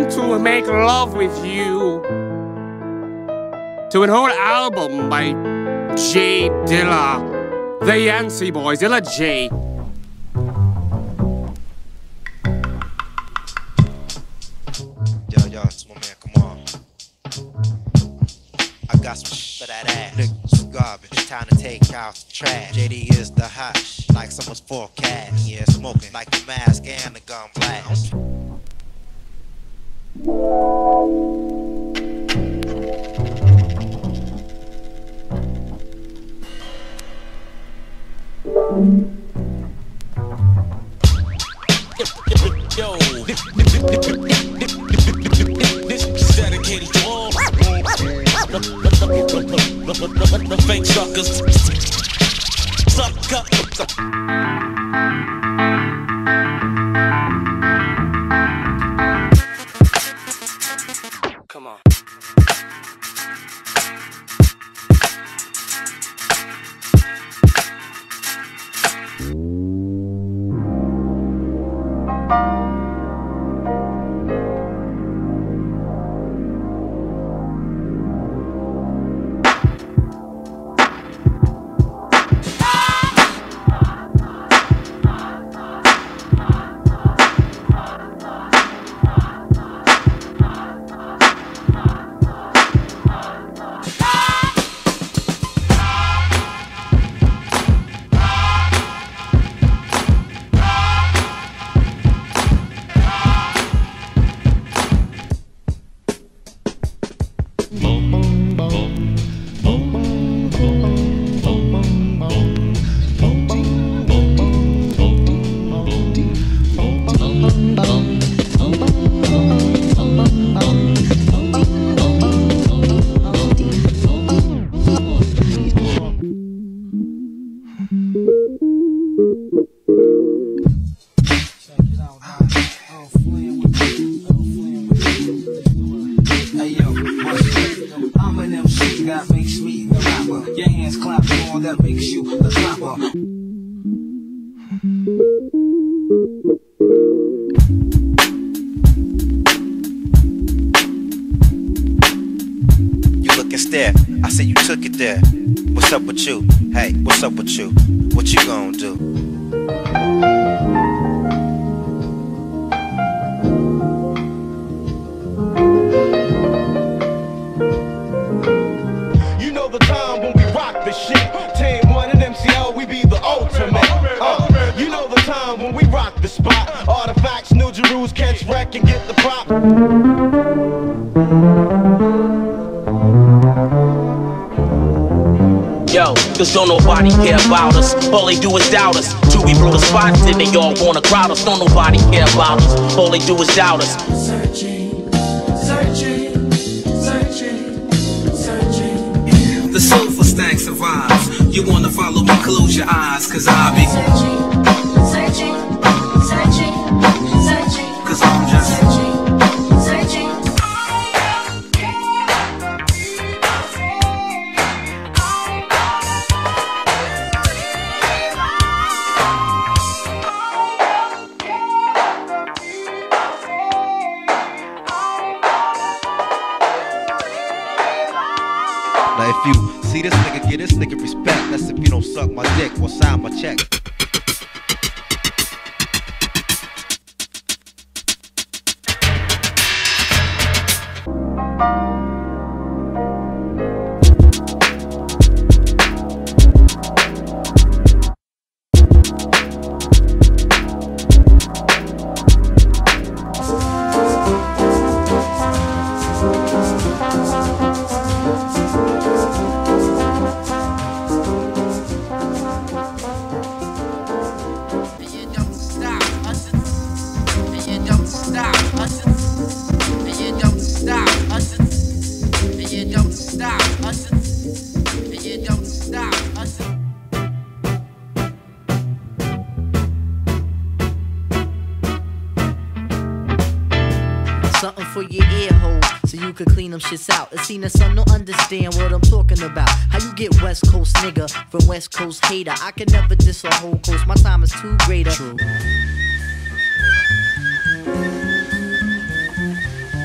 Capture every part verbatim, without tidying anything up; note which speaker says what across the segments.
Speaker 1: want to make love with you to an whole album by J Dilla, the Yancey Boys, Dilla J.
Speaker 2: Yo, yo, it's my man, come on. I got some shit for that ass. Niggas garbage. It's time to take out the trash. J D is the hush, like someone's forecast. Yeah, smoking like the mask and the gun blast.
Speaker 3: Yo, this is dedicated to all the fake suckers. Suck up. Come on.
Speaker 2: I said you took it there. What's up with you? Hey, what's up with you? What you gonna do?
Speaker 4: You know the time when we rock the shit. Team one and M C L, we be the ultimate. Uh, you know the time when we rock the spot. Artifacts, New Jerusalem, catch wreck and get the prop.
Speaker 3: Yo, cause don't nobody care about us. All they do is doubt us. Till we blow the spots, then they all wanna crowd us. Don't nobody care about us. All they do is doubt us.
Speaker 5: Searching, searching, searching, searching.
Speaker 6: The soulful stack survives. You wanna follow me, close your eyes, cause I'll be
Speaker 5: searching, searching, searching, searching.
Speaker 6: Cause I'm just
Speaker 5: searching, searching.
Speaker 2: Now if you see this nigga, get this nigga respect. That's if you don't suck my dick or sign my check.
Speaker 7: Something for your ear hole, so you could clean them shits out. It seem that some don't understand what I'm talking about. How you get West Coast nigga from West Coast hater? I can never diss a whole coast, my time is too greater. True.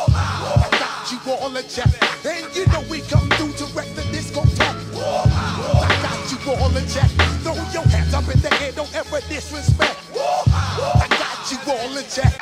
Speaker 8: I got you all in check. And you know we come through to wreck the disco tech. I got you all in check. Throw your hands up in the air, don't ever disrespect. I got you all in check.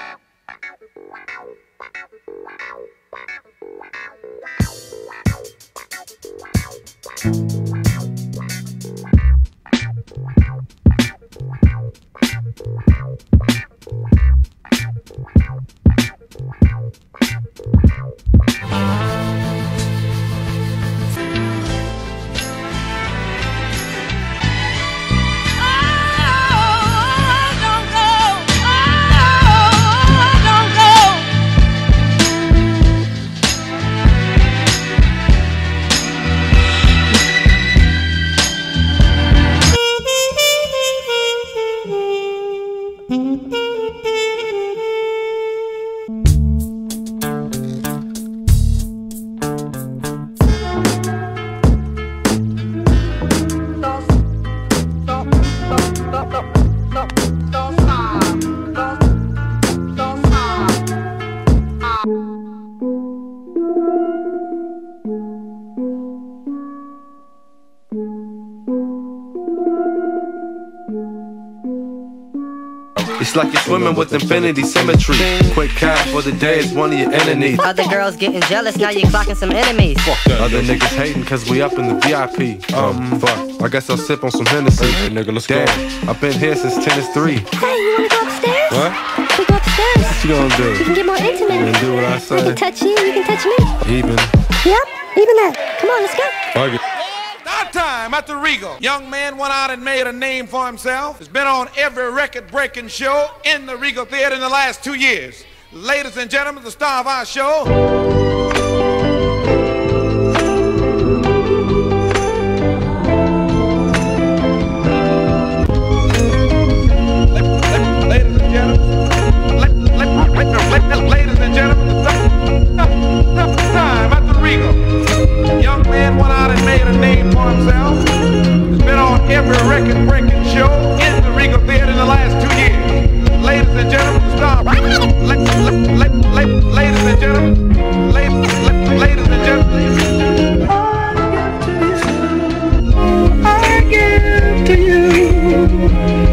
Speaker 9: It's like you're swimming with infinity symmetry. Quick cash for the day is one of your enemies.
Speaker 10: Other girls getting jealous, now you're clocking some enemies.
Speaker 9: Fuck that. Other niggas hating cause we up in the V I P. Um, fuck, I guess I'll sip on some Hennessy. Hey, nigga, let's Damn, go. I've been here since ten is three.
Speaker 10: Hey, you wanna go upstairs?
Speaker 9: What?
Speaker 10: We go upstairs.
Speaker 9: What you gonna do?
Speaker 10: We can get more intimate.
Speaker 9: You can do what I say.
Speaker 10: I can touch you, you can touch me.
Speaker 9: Even.
Speaker 10: Yep, even that. Come on, let's go.
Speaker 9: Fuck it.
Speaker 11: That time at the Regal, young man went out and made a name for himself. Has been on every record-breaking show in the Regal Theater in the last two years. Ladies and gentlemen, the star of our show. Ladies and gentlemen, ladies and gentlemen, time at the Regal. Young man went out and made a name for himself. Has been on every record-breaking show in the Regal Theater in the last two years. Ladies and gentlemen, the star. Ladies and gentlemen, ladies and gentlemen. I give to you.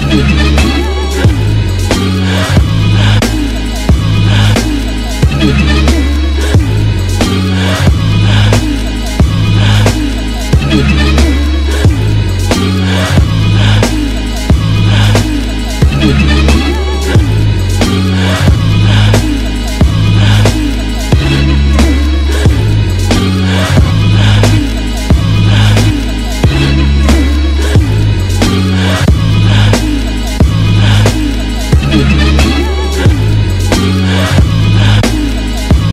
Speaker 5: We'll be right back.